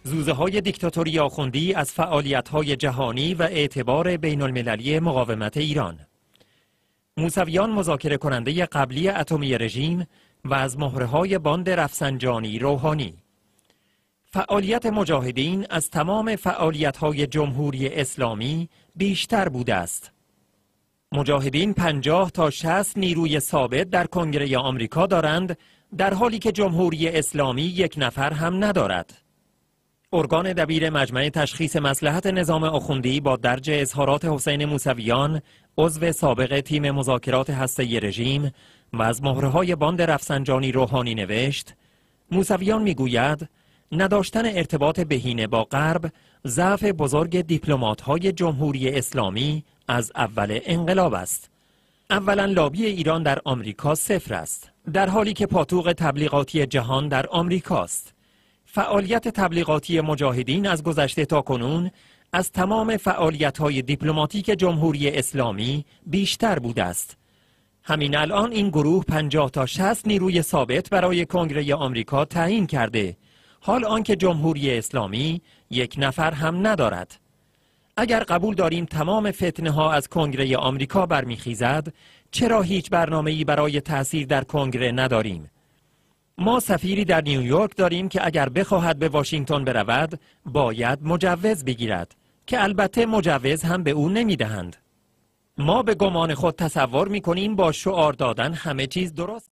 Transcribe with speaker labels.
Speaker 1: زوزه‌های دیکتاتوری آخوندی از فعالیت‌های جهانی و اعتبار بین‌المللی مقاومت ایران. موسویان مذاکره کننده قبلی اتمی رژیم و از مهره‌های باند رفسنجانی روحانی. فعالیت مجاهدین از تمام فعالیت‌های جمهوری اسلامی بیشتر بوده است. مجاهدین 50 تا 60 نیروی ثابت در کنگره آمریکا دارند، در حالی که جمهوری اسلامی یک نفر هم ندارد. ارگان دبیر مجمع تشخیص مصلحت نظام آخوندی با درج اظهارات حسین موسویان، عضو سابق تیم مذاکرات هسته‌ای رژیم و از مهره‌های باند رفسنجانی روحانی نوشت: موسویان میگوید نداشتن ارتباط بهینه با غرب ضعف بزرگ دیپلمات‌های جمهوری اسلامی از اول انقلاب است. اولا لابی ایران در آمریکا صفر است، در حالی که پاتوق تبلیغاتی جهان در آمریکاست. فعالیت تبلیغاتی مجاهدین از گذشته تا کنون از تمام فعالیت‌های دیپلماتیک جمهوری اسلامی بیشتر بوده است. همین الان این گروه 50 تا 60 نیروی ثابت برای کنگره آمریکا تعیین کرده، حال آنکه جمهوری اسلامی یک نفر هم ندارد. اگر قبول داریم تمام فتنه‌ها از کنگره آمریکا برمیخیزد، چرا هیچ برنامه‌ای برای تأثیر در کنگره نداریم؟ ما سفیری در نیویورک داریم که اگر بخواهد به واشنگتن برود، باید مجوز بگیرد، که البته مجوز هم به او نمیدهند. ما به گمان خود تصور می‌کنیم با شعار دادن همه چیز درست